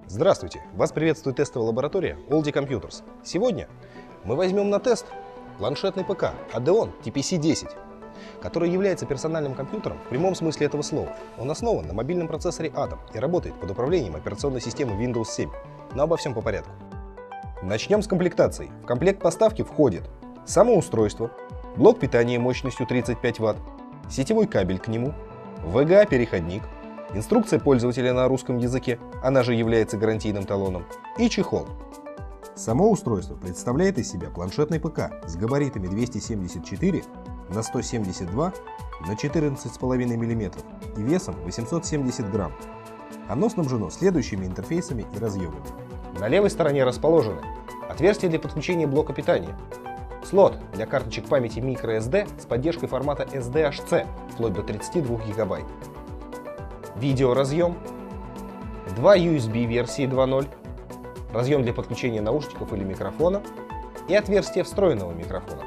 Здравствуйте! Вас приветствует тестовая лаборатория Aldi Computers. Сегодня мы возьмем на тест планшетный ПК Adeon TPC-10, который является персональным компьютером в прямом смысле этого слова. Он основан на мобильном процессоре Atom и работает под управлением операционной системы Windows 7. Но обо всем по порядку. Начнем с комплектации. В комплект поставки входит само устройство, блок питания мощностью 35 Вт, сетевой кабель к нему, VGA-переходник, инструкция пользователя на русском языке, она же является гарантийным талоном, и чехол. Само устройство представляет из себя планшетный ПК с габаритами 274 на 172 на 14,5 мм и весом 870 грамм. Оно снабжено следующими интерфейсами и разъемами. На левой стороне расположены отверстия для подключения блока питания, слот для карточек памяти microSD с поддержкой формата SDHC вплоть до 32 ГБ, видеоразъем, два USB версии 2.0, разъем для подключения наушников или микрофона и отверстие встроенного микрофона.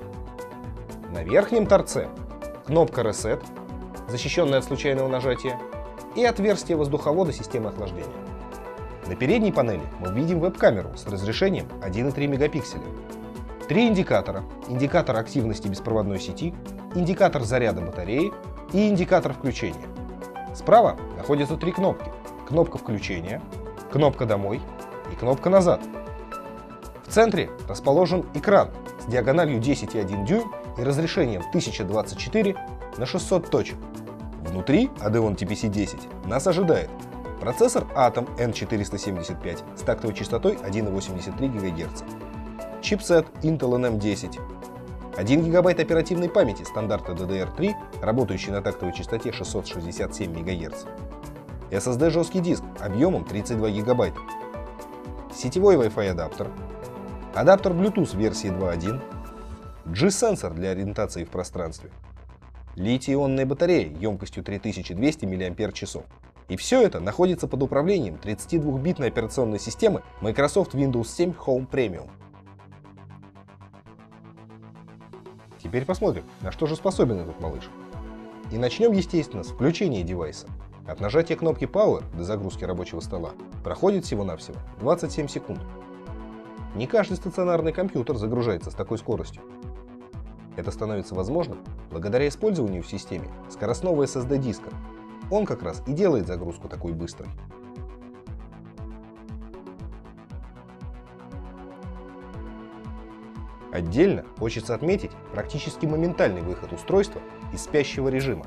На верхнем торце кнопка Reset, защищенная от случайного нажатия, и отверстие воздуховода системы охлаждения. На передней панели мы видим веб-камеру с разрешением 1,3 мегапикселя, три индикатора: индикатор активности беспроводной сети, индикатор заряда батареи и индикатор включения. Справа находятся три кнопки: кнопка включения, кнопка «Домой» и кнопка «Назад». В центре расположен экран с диагональю 10,1 дюйм и разрешением 1024 на 600 точек. Внутри Adeon TPC-10 нас ожидает процессор Atom N475 с тактовой частотой 1,83 ГГц, чипсет Intel NM10, 1 ГБ оперативной памяти стандарта DDR3, работающий на тактовой частоте 667 МГц, SSD жесткий диск объемом 32 ГБ, сетевой Wi-Fi адаптер, адаптер Bluetooth версии 2.1, G-сенсор для ориентации в пространстве, литий-ионная батарея емкостью 3200 мАч. И все это находится под управлением 32-битной операционной системы Microsoft Windows 7 Home Premium. Теперь посмотрим, на что же способен этот малыш. И начнем, естественно, с включения девайса. От нажатия кнопки Power до загрузки рабочего стола проходит всего-навсего 27 секунд. Не каждый стационарный компьютер загружается с такой скоростью. Это становится возможным благодаря использованию в системе скоростного SSD-диска. Он как раз и делает загрузку такой быстрой. Отдельно хочется отметить практически моментальный выход устройства из спящего режима.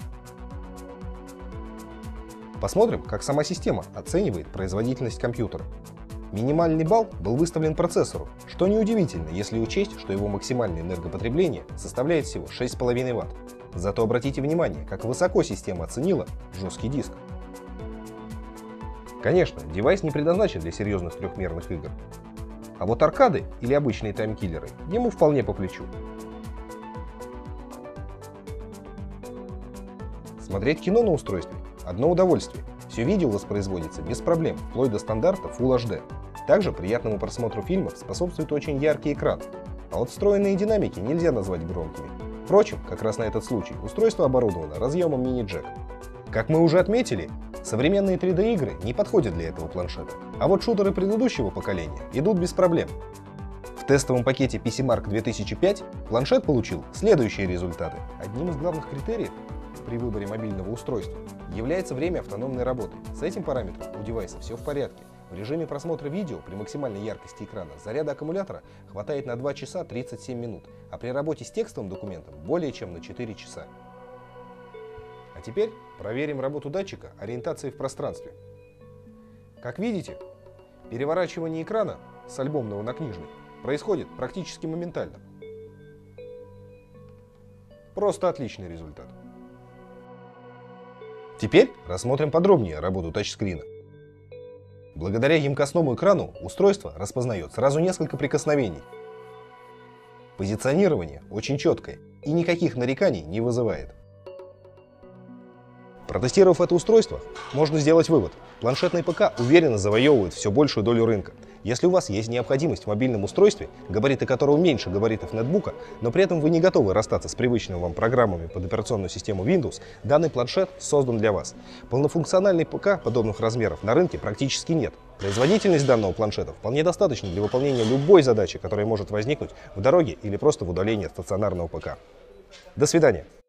Посмотрим, как сама система оценивает производительность компьютера. Минимальный балл был выставлен процессору, что неудивительно, если учесть, что его максимальное энергопотребление составляет всего 6,5 Вт. Зато обратите внимание, как высоко система оценила жесткий диск. Конечно, девайс не предназначен для серьезных трехмерных игр. А вот аркады или обычные таймкиллеры ему вполне по плечу. Смотреть кино на устройстве – одно удовольствие. Все видео воспроизводится без проблем, вплоть до стандарта Full HD. Также приятному просмотру фильмов способствует очень яркий экран. А вот встроенные динамики нельзя назвать громкими. Впрочем, как раз на этот случай устройство оборудовано разъемом мини-джек. Как мы уже отметили, современные 3D-игры не подходят для этого планшета, а вот шутеры предыдущего поколения идут без проблем. В тестовом пакете PCMark 2005 планшет получил следующие результаты. Одним из главных критериев при выборе мобильного устройства является время автономной работы. С этим параметром у девайса все в порядке. В режиме просмотра видео при максимальной яркости экрана заряда аккумулятора хватает на 2 часа 37 минут, а при работе с текстовым документом более чем на 4 часа. А теперь проверим работу датчика ориентации в пространстве. Как видите, переворачивание экрана с альбомного на книжный происходит практически моментально. Просто отличный результат. Теперь рассмотрим подробнее работу тачскрина. Благодаря емкостному экрану устройство распознает сразу несколько прикосновений. Позиционирование очень четкое и никаких нареканий не вызывает. Протестировав это устройство, можно сделать вывод: планшетный ПК уверенно завоевывает все большую долю рынка. Если у вас есть необходимость в мобильном устройстве, габариты которого меньше габаритов нетбука, но при этом вы не готовы расстаться с привычными вам программами под операционную систему Windows, данный планшет создан для вас. Полнофункциональный ПК подобных размеров на рынке практически нет. Производительность данного планшета вполне достаточна для выполнения любой задачи, которая может возникнуть в дороге или просто в удалении от стационарного ПК. До свидания.